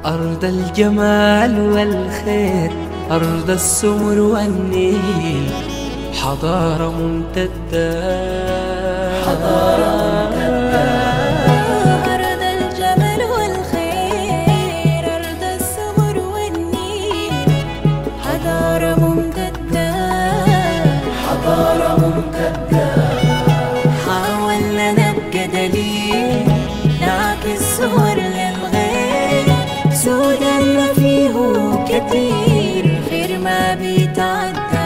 أرض الجمال والخير، أرض السمر والنيل، حضارة ممتدة، أرض الجمال والخير، أرض السمر والنيل، حضارة ممتدة، حاولنا نبقى دليل نعكس صور للغير، سودنا فيه كتير، خير ما بيتعدى،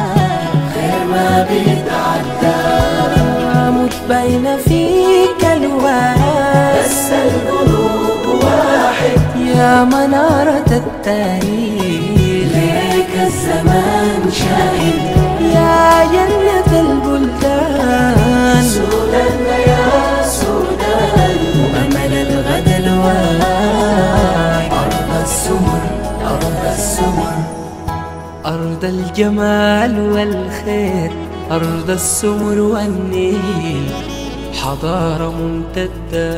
متباينة فيك الوان، بس القلوب واحد، يا منارة التاريخ، ليك الزمان شاهد، يا جنة البلدان، سودان يا سودان، وأمل الغد الواعي، أرض السمر، أرض السمر، أرض الجمال والخير، أرض السمر والنيل، حضارة ممتدة،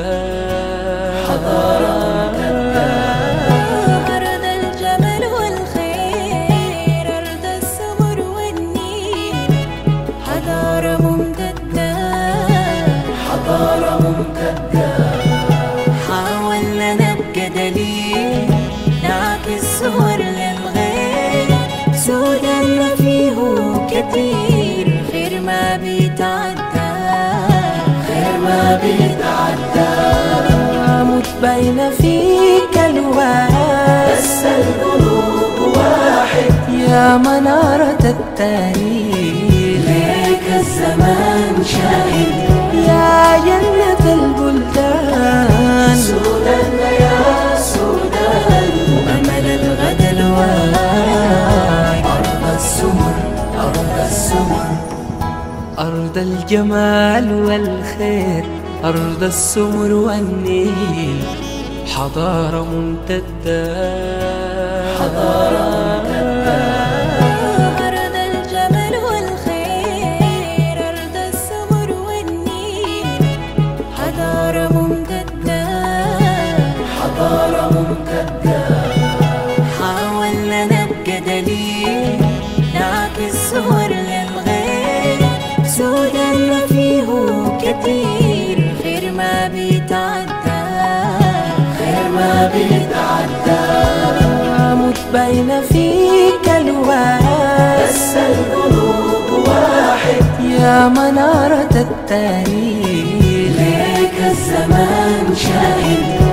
أرض الجمال والخير، أرض السمر والنيل، حضارة ممتدة، حاولنا نبقى دليل نعكس صور للغير، سودنا فيه كتير، خير ما بيتعدى، متباينة فيك الوان، بس القلوب واحد، يا منارة التاريخ، ليك الزمان شاهد، يا جنة البلدان، سودان يا سودان، وأمل الغد الواعي، أرض السمر، أرض السمر، أرض الجمال والخير، أرض السمر والنيل، حضارة ممتدة، أرض الجمال والخير، أرض السمر والنيل، حضارة ممتدة، حاولنا نبقى دليل نعكس صور للغير، سودنا فيه كتير، خير ما بيتعدى، متباينة فيك الوان، بس القلوب واحد، يا منارة التاريخ، ليك الزمان شاهد،